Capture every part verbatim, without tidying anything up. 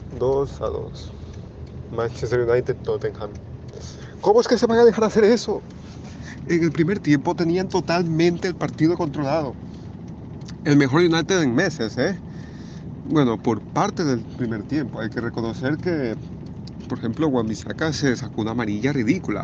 dos a dos. Manchester United, Tottenham. ¿Cómo es que se van a dejar hacer eso? En el primer tiempo tenían totalmente el partido controlado. El mejor United en meses, ¿eh? Bueno, por parte del primer tiempo. Hay que reconocer que, por ejemplo, Wan-Bissaka se sacó una amarilla ridícula.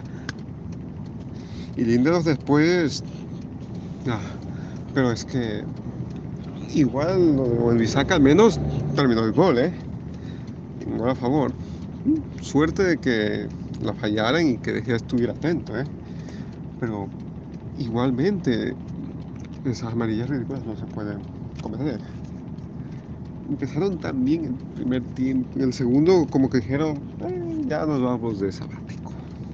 Y Lindelof después... Ah, pero es que... Igual lo de Wan-Bissaka al menos terminó el gol, ¿eh? Un gol a favor. Suerte de que la fallaran y que De Gea estuviera atento, ¿eh? Pero igualmente esas amarillas ridículas no se pueden cometer. Empezaron tan bien el primer tiempo. En el segundo como que dijeron, "Eh, ya nos vamos de sabático".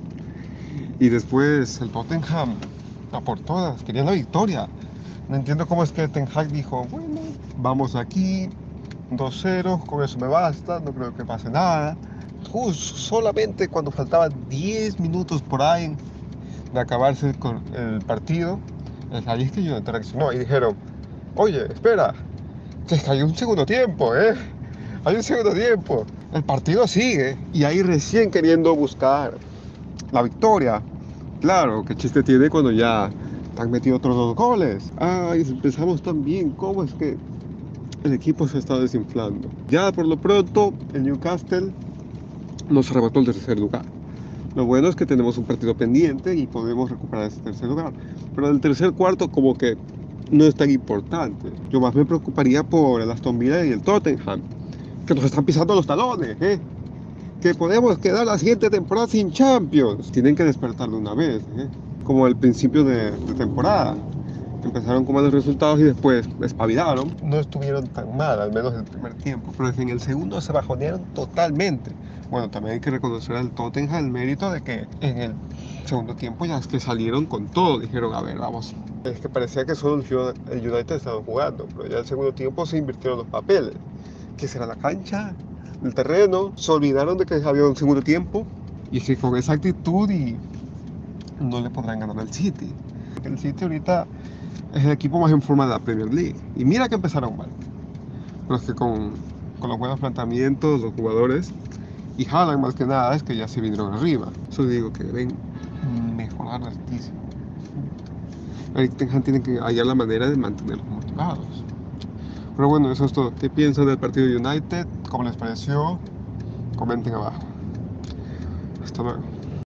Y después el Tottenham a por todas, querían la victoria. No entiendo cómo es que Ten Hag dijo, bueno, vamos aquí, dos cero, con eso me basta, no creo que pase nada. Just solamente cuando faltaban diez minutos por ahí de acabarse con el partido, ahí es que United reaccionó y dijeron, oye, espera, que es que hay un segundo tiempo, ¿eh? Hay un segundo tiempo. El partido sigue y ahí recién queriendo buscar la victoria. Claro, qué chiste tiene cuando ya te han metido otros dos goles. Ay, empezamos tan bien. ¿Cómo es que el equipo se está desinflando? Ya por lo pronto, el Newcastle nos arrebató el tercer lugar. Lo bueno es que tenemos un partido pendiente y podemos recuperar ese tercer lugar. Pero el tercer cuarto como que no es tan importante. Yo más me preocuparía por el Aston Villa y el Tottenham, que nos están pisando los talones, ¿eh? Que podemos quedar la siguiente temporada sin Champions. Tienen que despertar de una vez, ¿eh? Como al principio de, de temporada. Empezaron con malos resultados y después espabilaron. No estuvieron tan mal, al menos en el primer tiempo, pero en el segundo se bajonearon totalmente. Bueno, también hay que reconocer al Tottenham el mérito de que en el segundo tiempo ya es que salieron con todo. Dijeron, a ver, vamos. Es que parecía que solo el United estaba jugando, pero ya en el segundo tiempo se invirtieron los papeles. ¿Qué será la cancha? El terreno. Se olvidaron de que había un segundo tiempo. Y es que con esa actitud y no le podrán ganar al City. Porque el City ahorita es el equipo más en forma de la Premier League. Y mira que empezaron mal. Pero es que con, con los buenos planteamientos, los jugadores, y Haaland más que nada, es que ya se vinieron arriba. Eso digo que deben mejorar altísimo. Eric Ten Hag tiene que hallar la manera de mantenerlos motivados. Pero bueno, eso es todo. ¿Qué piensan del partido de United? ¿Cómo les pareció? Comenten abajo. Hasta luego.